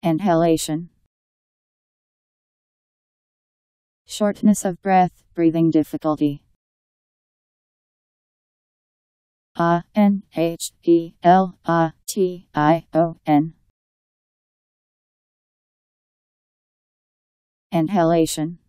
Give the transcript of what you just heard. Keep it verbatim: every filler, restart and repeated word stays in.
Anhelation. Shortness of breath, breathing difficulty. A N H E L A T I O N. Anhelation.